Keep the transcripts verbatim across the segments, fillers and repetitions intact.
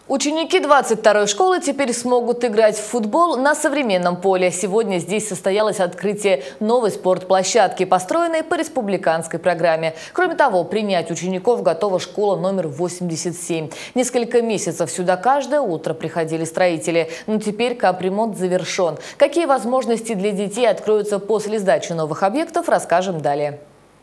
Ученики двадцать второй школы теперь смогут играть в футбол на современном поле. Сегодня здесь состоялось открытие новой спортплощадки, построенной по республиканской программе. Кроме того, принять учеников готова школа номер восемьдесят семь. Несколько месяцев сюда каждое утро приходили строители. Но теперь капремонт завершен. Какие возможности для детей откроются после сдачи новых объектов, расскажем далее.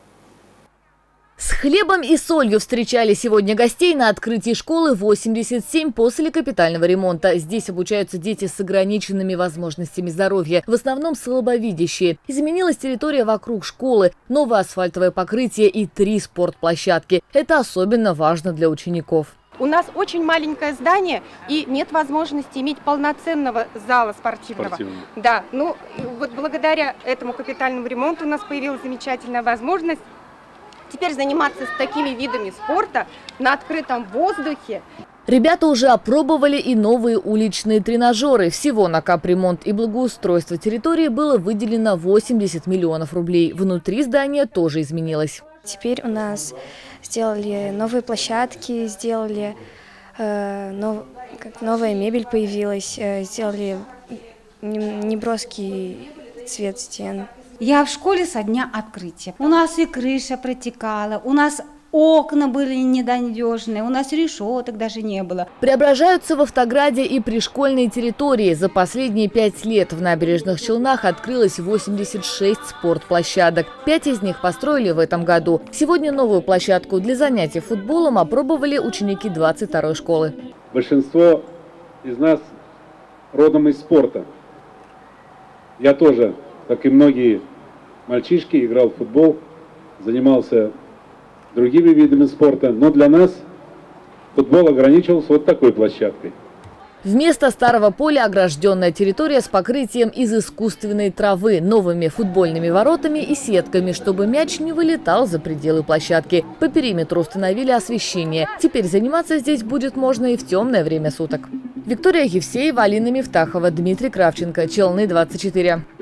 С хлебом и солью встречали сегодня гостей на открытии школы восемьдесят семь после капитального ремонта. Здесь обучаются дети с ограниченными возможностями здоровья, в основном слабовидящие. Изменилась территория вокруг школы, новое асфальтовое покрытие и три спортплощадки. Это особенно важно для учеников. У нас очень маленькое здание и нет возможности иметь полноценного зала спортивного. Спортивного. Да, ну вот благодаря этому капитальному ремонту у нас появилась замечательная возможность теперь заниматься с такими видами спорта на открытом воздухе. Ребята уже опробовали и новые уличные тренажеры. Всего на капремонт и благоустройство территории было выделено восемьдесят миллионов рублей. Внутри здания тоже изменилось. Теперь у нас сделали новые площадки, сделали э, нов, как новая мебель появилась, э, сделали неброский цвет стен. Я в школе со дня открытия. У нас и крыша протекала, у нас окна были ненадежные, у нас решеток даже не было. Преображаются в Автограде и пришкольные территории. За последние пять лет в Набережных Челнах открылось восемьдесят шесть спортплощадок. Пять из них построили в этом году. Сегодня новую площадку для занятий футболом опробовали ученики двадцать второй школы. Большинство из нас родом из спорта. Я тоже, как и многие мальчишки, играл в футбол, занимался другими видами спорта, но для нас футбол ограничивался вот такой площадкой. Вместо старого поля огражденная территория с покрытием из искусственной травы, новыми футбольными воротами и сетками, чтобы мяч не вылетал за пределы площадки. По периметру установили освещение. Теперь заниматься здесь будет можно и в темное время суток. Виктория Евсеева, Алина Мифтахова, Дмитрий Кравченко, Челны двадцать четыре.